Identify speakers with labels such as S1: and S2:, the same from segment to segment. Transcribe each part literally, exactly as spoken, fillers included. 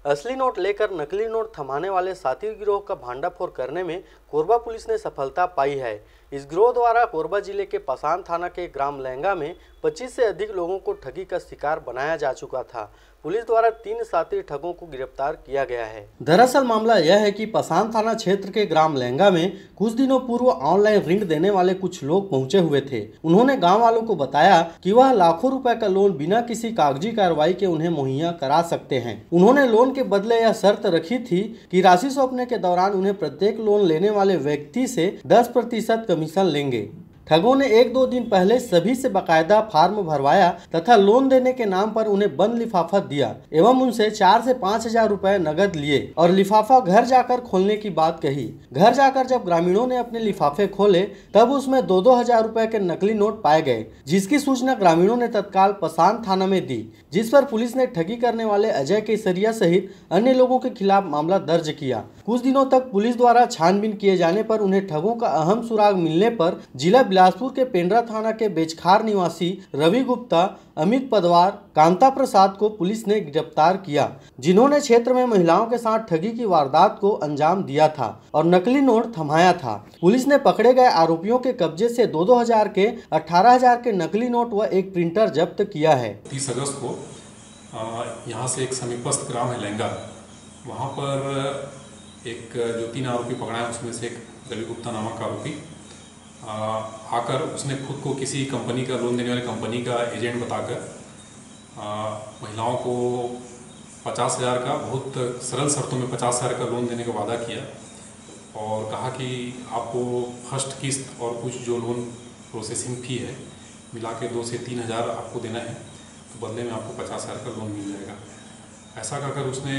S1: असली नोट लेकर नकली नोट थमाने वाले साथी गिरोह का भांडाफोड़ करने में कोरबा पुलिस ने सफलता पाई है। इस गिरोह द्वारा कोरबा जिले के पसान थाना के ग्राम लहंगा में पच्चीस से अधिक लोगों को ठगी का शिकार बनाया जा चुका था। पुलिस द्वारा तीन साथी ठगों को गिरफ्तार किया गया है। दरअसल मामला यह है कि पसान थाना क्षेत्र के ग्राम लहंगा में कुछ दिनों पूर्व ऑनलाइन ऋण देने वाले कुछ लोग पहुंचे हुए थे। उन्होंने गांव वालों को बताया कि वह लाखों रुपए का लोन बिना किसी कागजी कार्रवाई के उन्हें मुहैया करा सकते हैं। उन्होंने लोन के बदले यह शर्त रखी थी कि राशि सौंपने के दौरान उन्हें प्रत्येक लोन लेने वाले व्यक्ति से दस प्रतिशत कमीशन लेंगे। ठगों ने एक दो दिन पहले सभी से बकायदा फार्म भरवाया तथा लोन देने के नाम पर उन्हें बंद लिफाफा दिया एवं उनसे चार से पाँच हजार रुपए नगद लिए और लिफाफा घर जाकर खोलने की बात कही। घर जाकर जब ग्रामीणों ने अपने लिफाफे खोले तब उसमें दो दो हजार रुपए के नकली नोट पाए गए, जिसकी सूचना ग्रामीणों ने तत्काल पसान थाना में दी, जिस पर पुलिस ने ठगी करने वाले अजय केसरिया सहित अन्य लोगों के खिलाफ मामला दर्ज किया। कुछ दिनों तक पुलिस द्वारा छानबीन किए जाने पर उन्हें ठगों का अहम सुराग मिलने पर जिला बिलासपुर के पेंड्रा थाना के बेचखार निवासी रवि गुप्ता, अमित पदवार, कांता प्रसाद को पुलिस ने गिरफ्तार किया, जिन्होंने क्षेत्र में महिलाओं के साथ ठगी की वारदात को अंजाम दिया था और नकली नोट थमाया था। पुलिस ने पकड़े गए आरोपियों के कब्जे से दो दो हजार के अठारह हजार के नकली नोट व एक प्रिंटर जब्त किया है।
S2: तीस अगस्त को यहाँ से एक समीपस्थ ग्राम है लहंगा, वहाँ पर एक जो तीन आरोपी पकड़ाए उसमें से एक रवि गुप्ता नामक आरोपी आकर उसने खुद को किसी कंपनी का लोन देने वाली कंपनी का एजेंट बताकर महिलाओं को पचास हज़ार का बहुत सरल शर्तों में पचास हज़ार का लोन देने का वादा किया और कहा कि आपको फर्स्ट किस्त और कुछ जो लोन प्रोसेसिंग फ़ी है मिला के दो से तीन हज़ार आपको देना है, तो बदले में आपको पचास हज़ार का लोन मिल जाएगा। ऐसा कहकर उसने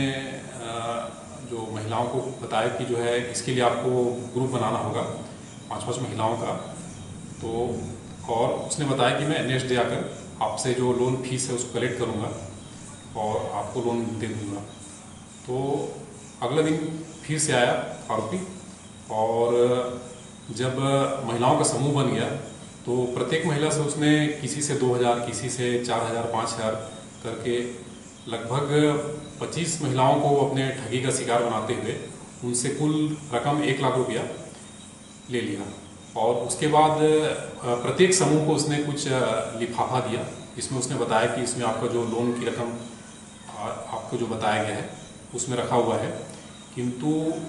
S2: जो महिलाओं को बताया कि जो है इसके लिए आपको ग्रुप बनाना होगा पाँच पाँच महिलाओं का, तो और उसने बताया कि मैं नेक्स्ट डे आकर आपसे जो लोन फीस है उसको कलेक्ट करूँगा और आपको लोन दे दूँगा। तो अगले दिन फिर से आया आरोपी और जब महिलाओं का समूह बन गया तो प्रत्येक महिला से उसने किसी से दो हज़ार किसी से चार हज़ार पाँच हज़ार करके लगभग पच्चीस महिलाओं को अपने ठगी का शिकार बनाते हुए उनसे कुल रकम एक लाख रुपया ले लिया और उसके बाद प्रत्येक समूह को उसने कुछ लिफाफा दिया, जिसमें उसने बताया कि इसमें आपका जो लोन की रकम आपको जो बताया गया है उसमें रखा हुआ है, किंतु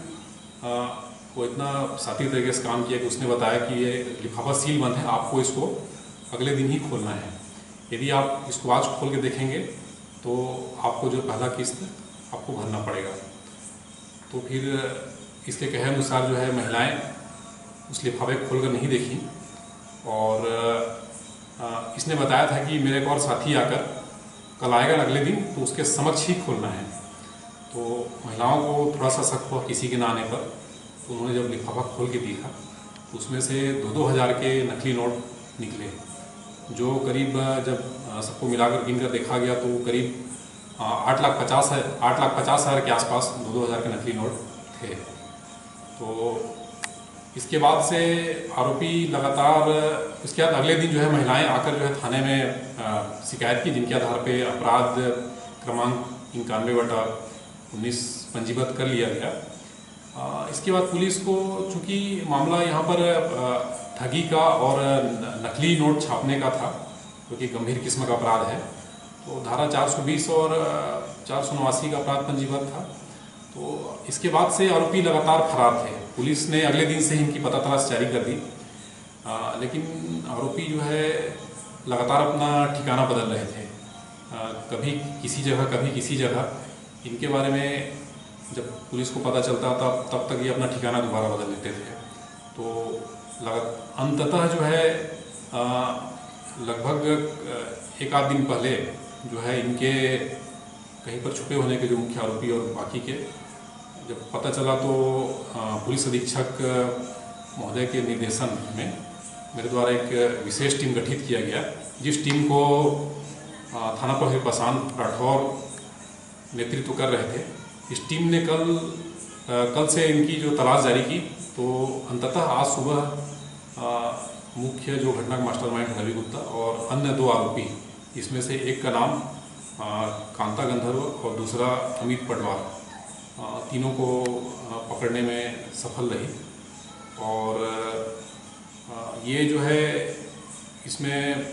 S2: वो इतना साथी तरीके से काम किया कि उसने बताया कि ये लिफाफा सील बंद है, आपको इसको अगले दिन ही खोलना है। यदि आप इसको आज खोल के देखेंगे तो आपको जो पहला किस्त आपको भरना पड़ेगा। तो फिर इसके कहे अनुसार जो है महिलाएं उस लिफाफे खोल कर नहीं देखी और इसने बताया था कि मेरे एक और साथी आकर कल आएगा अगले दिन तो उसके समक्ष ही खोलना है। तो महिलाओं को थोड़ा सा शक हुआ किसी के ना आने पर, तो उन्होंने जब लिफाफा खोल के देखा तो उसमें से दो दो हज़ार के नकली नोट निकले, जो करीब जब सबको मिलाकर गिन कर देखा गया तो करीब आठ लाख पचास आठ लाख पचास हज़ार के आसपास दो दो हज़ार के नकली नोट थे। तो इसके बाद से आरोपी लगातार इसके बाद अगले दिन जो है महिलाएं आकर जो है थाने में शिकायत की, जिनके आधार पे अपराध क्रमांक इक्यानवे बटा उन्नीस पंजीबद्ध कर लिया गया। इसके बाद पुलिस को चूँकि मामला यहाँ पर ठगी का और नकली नोट छापने का था, क्योंकि तो गंभीर किस्म का अपराध है, तो धारा चार सौ बीस और चार सौ नवासी का अपराध पंजीबद्ध था। तो इसके बाद से आरोपी लगातार फरार थे। पुलिस ने अगले दिन से ही इनकी पता तलाश जारी कर दी, आ, लेकिन आरोपी जो है लगातार अपना ठिकाना बदल रहे थे, आ, कभी किसी जगह कभी किसी जगह। इनके बारे में जब पुलिस को पता चलता था तब तक ये अपना ठिकाना दोबारा बदल लेते थे। तो अंततः जो है लगभग एक आध दिन पहले जो है इनके कहीं पर छुपे होने के जो मुख्य आरोपी और बाकी के जब पता चला तो पुलिस अधीक्षक महोदय के निर्देशन में मेरे द्वारा एक विशेष टीम गठित किया गया, जिस टीम को थाना प्रभारी पसान राठौर नेतृत्व कर रहे थे। इस टीम ने कल कल से इनकी जो तलाश जारी की, तो अंततः आज सुबह मुख्य जो घटना का मास्टरमाइंड रवि गुप्ता और अन्य दो आरोपी, इसमें से एक का नाम कांता गंधर्व और दूसरा अमित पटवार, तीनों को पकड़ने में सफल रही। और ये जो है इसमें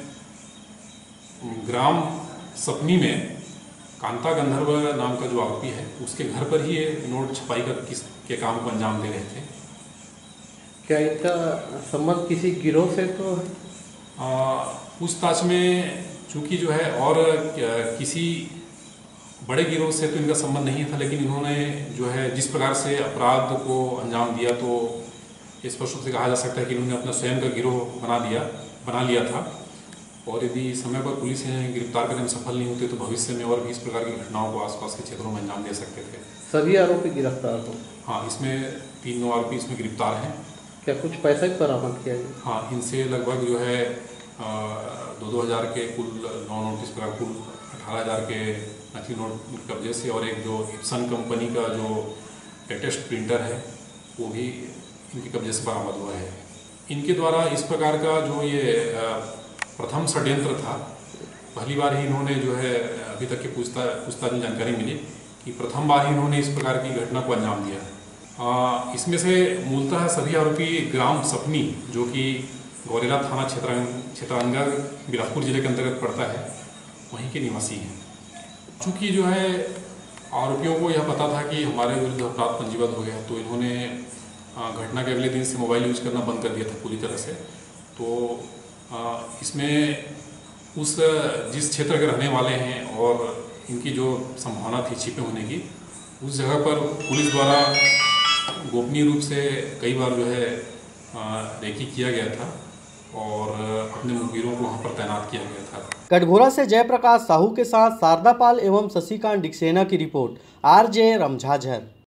S2: ग्राम सपनी में कांता गंधर्व नाम का जो आरोपी है उसके घर पर ही ये नोट छपाई कर किस के काम को अंजाम दे रहे थे।
S3: क्या इनका संबंध किसी गिरोह से तो है?
S2: पूछताछ में चूंकि जो है और किसी बड़े गिरोह से तो इनका संबंध नहीं था, लेकिन इन्होंने जो है जिस प्रकार से अपराध को अंजाम दिया तो स्पष्ट रूप से कहा जा सकता है कि इन्होंने अपना स्वयं का गिरोह बना दिया बना लिया था। और यदि समय पर पुलिस इन्हें गिरफ्तार करने में सफल नहीं होती तो भविष्य में और भी इस प्रकार की घटनाओं को आसपास के क्षेत्रों में अंजाम दे सकते थे।
S3: सभी आरोपी गिरफ्तार हो?
S2: हाँ, इसमें तीन नौ आरोपी इसमें गिरफ्तार हैं।
S3: क्या कुछ पैसा भी बरामद किया गया?
S2: हाँ, इनसे लगभग जो है दो दो हज़ार के कुल नौ नोट इस प्रकार कुल अठारह हज़ार के नकली नोट कब्जे से, और एक जो इप्सन कंपनी का जो लेटेस्ट प्रिंटर है वो भी इनके कब्जे से बरामद हुआ है। इनके द्वारा इस प्रकार का जो ये प्रथम षड्यंत्र था, पहली बार ही इन्होंने जो है अभी तक की पूछता पूछताछ में जानकारी मिली कि प्रथम बार ही इन्होंने इस प्रकार की घटना को अंजाम दिया। आ, इसमें से मूलतः सभी आरोपी ग्राम सपनी जो कि गौरेला थाना क्षेत्र क्षेत्रांगल बिलासपुर जिले के अंतर्गत पड़ता है वहीं के निवासी हैं। चूँकि जो है आरोपियों को यह पता था कि हमारे विरुद्ध अपराध पंजीबद्ध हो गया, तो इन्होंने घटना के अगले दिन से मोबाइल यूज करना बंद कर दिया था पूरी तरह से। तो इसमें उस जिस क्षेत्र के रहने वाले हैं और इनकी जो संभावना थी छिपे होने की, उस जगह पर पुलिस द्वारा गोपनीय रूप से कई बार जो है रेकी किया गया था और अपने मुखबिरों को वहां पर तैनात किया गया था।
S1: कटघोरा से जयप्रकाश साहू के साथ शारदा पाल एवं शशिकांत डिक्सेना की रिपोर्ट, आर जे रमझाझर।